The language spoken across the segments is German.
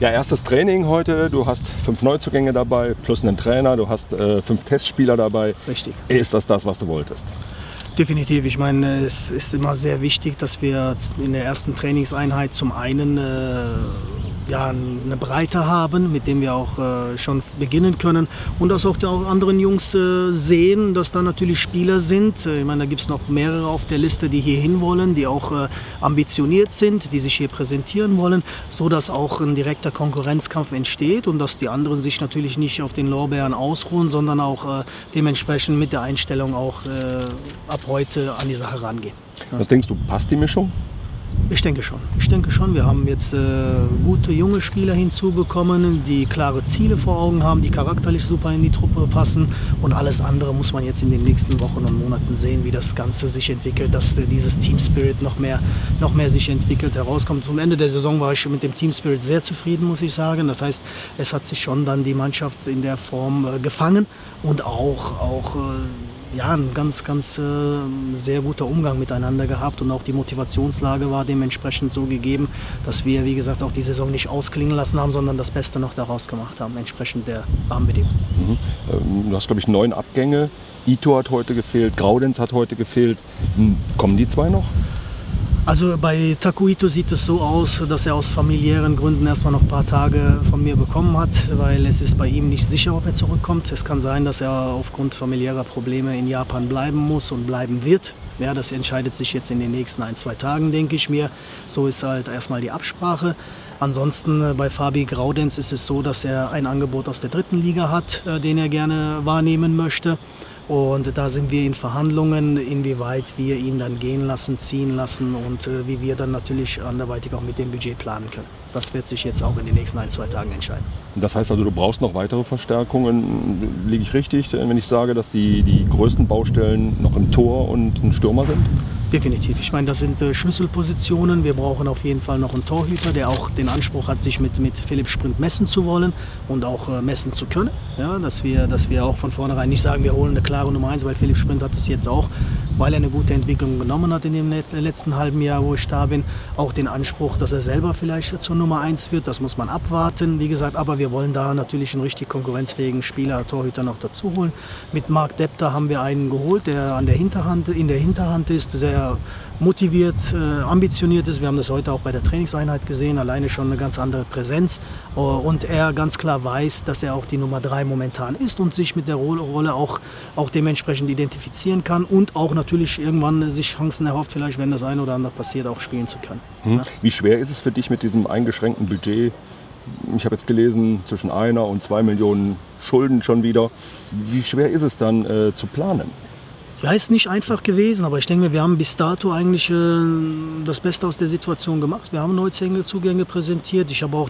Ja, erstes Training heute. Du hast 5 Neuzugänge dabei, plus einen Trainer. Du hast 5 Testspieler dabei. Richtig. Ist das, was du wolltest? Definitiv. Ich meine, es ist immer sehr wichtig, dass wir in der ersten Trainingseinheit zum einen eine Breite haben, mit dem wir auch schon beginnen können, und dass auch die anderen Jungs sehen, dass da natürlich Spieler sind. Ich meine, da gibt es noch mehrere auf der Liste, die hier hin wollen, die auch ambitioniert sind, die sich hier präsentieren wollen, so dass auch ein direkter Konkurrenzkampf entsteht und dass die anderen sich natürlich nicht auf den Lorbeeren ausruhen, sondern auch dementsprechend mit der Einstellung auch ab heute an die Sache rangehen. Was denkst du, passt die Mischung? Ich denke schon. Wir haben jetzt gute junge Spieler hinzubekommen, die klare Ziele vor Augen haben, die charakterlich super in die Truppe passen, und alles andere muss man jetzt in den nächsten Wochen und Monaten sehen, wie das Ganze sich entwickelt, dass dieses Team Spirit noch mehr sich entwickelt, herauskommt. Zum Ende der Saison war ich mit dem Team Spirit sehr zufrieden, muss ich sagen. Das heißt, es hat sich schon dann die Mannschaft in der Form gefangen und auch ein ganz sehr guter Umgang miteinander gehabt, und auch die Motivationslage war dementsprechend so gegeben, dass wir, wie gesagt, auch die Saison nicht ausklingen lassen haben, sondern das Beste noch daraus gemacht haben, entsprechend der Rahmenbedingungen. Du hast, glaube ich, 9 Abgänge. Ito hat heute gefehlt, Graudenz hat heute gefehlt. Kommen die 2 noch? Also bei Taku Ito sieht es so aus, dass er aus familiären Gründen erstmal noch ein paar Tage von mir bekommen hat, weil es ist bei ihm nicht sicher, ob er zurückkommt. Es kann sein, dass er aufgrund familiärer Probleme in Japan bleiben muss und bleiben wird. Ja, das entscheidet sich jetzt in den nächsten 1-2 Tagen, denke ich mir. So ist halt erstmal die Absprache. Ansonsten bei Fabi Graudenz ist es so, dass er ein Angebot aus der 3. Liga hat, den er gerne wahrnehmen möchte. Und da sind wir in Verhandlungen, inwieweit wir ihn dann gehen lassen, ziehen lassen und wie wir dann natürlich anderweitig auch mit dem Budget planen können. Das wird sich jetzt auch in den nächsten 1-2 Tagen entscheiden. Das heißt also, du brauchst noch weitere Verstärkungen. Liege ich richtig, wenn ich sage, dass die größten Baustellen noch im Tor und ein Stürmer sind? Definitiv. Ich meine, das sind Schlüsselpositionen. Wir brauchen auf jeden Fall noch einen Torhüter, der auch den Anspruch hat, sich mit Philipp Sprint messen zu wollen und auch messen zu können. Ja, dass wir auch von vornherein nicht sagen, wir holen eine klare Nummer 1, weil Philipp Sprint hat es jetzt auch, weil er eine gute Entwicklung genommen hat in dem letzten halben Jahr, wo ich da bin, auch den Anspruch, dass er selber vielleicht zur Nummer 1 wird. Das muss man abwarten, wie gesagt. Aber wir wollen da natürlich einen richtig konkurrenzfähigen Spieler, Torhüter noch dazu holen. Mit Marc Depter haben wir einen geholt, der in der Hinterhand ist, sehr motiviert, ambitioniert ist. Wir haben das heute auch bei der Trainingseinheit gesehen, alleine schon eine ganz andere Präsenz. Und er ganz klar weiß, dass er auch die Nummer 3 momentan ist und sich mit der Rolle auch dementsprechend identifizieren kann und auch natürlich irgendwann sich Chancen erhofft, vielleicht, wenn das eine oder andere passiert, auch spielen zu können. Ja? Wie schwer ist es für dich mit diesem eingeschränkten Budget? Ich habe jetzt gelesen, zwischen 1 und 2 Millionen Schulden schon wieder. Wie schwer ist es dann zu planen? Ja, ist nicht einfach gewesen, aber ich denke, wir haben bis dato eigentlich das Beste aus der Situation gemacht. Wir haben Neuzugänge präsentiert. Ich habe auch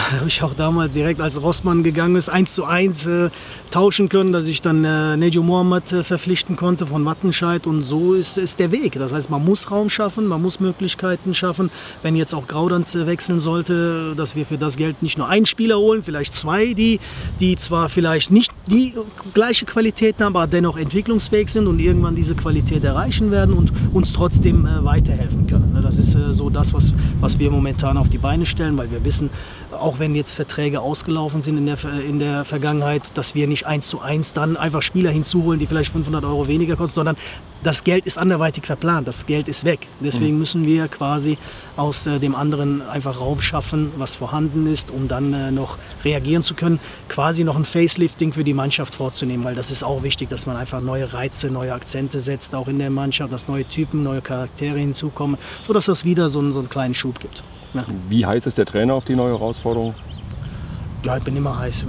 damals direkt, als Rossmann gegangen ist, 1:1 tauschen können, dass ich dann Nejo Mohammed verpflichten konnte von Wattenscheid, und so ist der Weg. Das heißt, man muss Raum schaffen, man muss Möglichkeiten schaffen. Wenn jetzt auch Graudenz wechseln sollte, dass wir für das Geld nicht nur einen Spieler holen, vielleicht 2, die zwar vielleicht nicht die gleiche Qualität haben, aber dennoch entwicklungsfähig sind und irgendwann diese Qualität erreichen werden und uns trotzdem weiterhelfen können. Das ist so das, was wir momentan auf die Beine stellen, weil wir wissen, auch wenn jetzt Verträge ausgelaufen sind in der Vergangenheit, dass wir nicht 1:1 dann einfach Spieler hinzuholen, die vielleicht 500 € weniger kosten, sondern das Geld ist anderweitig verplant, das Geld ist weg. Deswegen müssen wir quasi aus dem anderen einfach Raum schaffen, was vorhanden ist, um dann noch reagieren zu können, quasi noch ein Facelifting für die Mannschaft vorzunehmen, weil das ist auch wichtig, dass man einfach neue Reize, neue Akzente setzt, auch in der Mannschaft, dass neue Typen, neue Charaktere hinzukommen, sodass das wieder so einen kleinen Schub gibt. Ja. Wie heiß ist der Trainer auf die neue Herausforderung? Ja, ich bin immer heiß.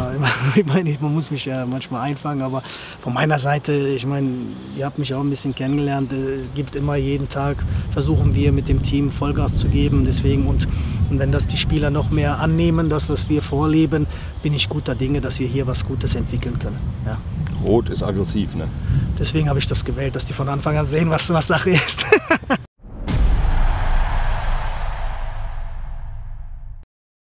Ich meine, man muss mich ja manchmal einfangen, aber von meiner Seite, ich meine, ihr habt mich auch ein bisschen kennengelernt. Es gibt immer jeden Tag, versuchen wir mit dem Team Vollgas zu geben. Deswegen, und wenn das die Spieler noch mehr annehmen, das, was wir vorleben, bin ich guter Dinge, dass wir hier was Gutes entwickeln können. Ja. Rot ist aggressiv, ne? Deswegen habe ich das gewählt, dass die von Anfang an sehen, was Sache ist.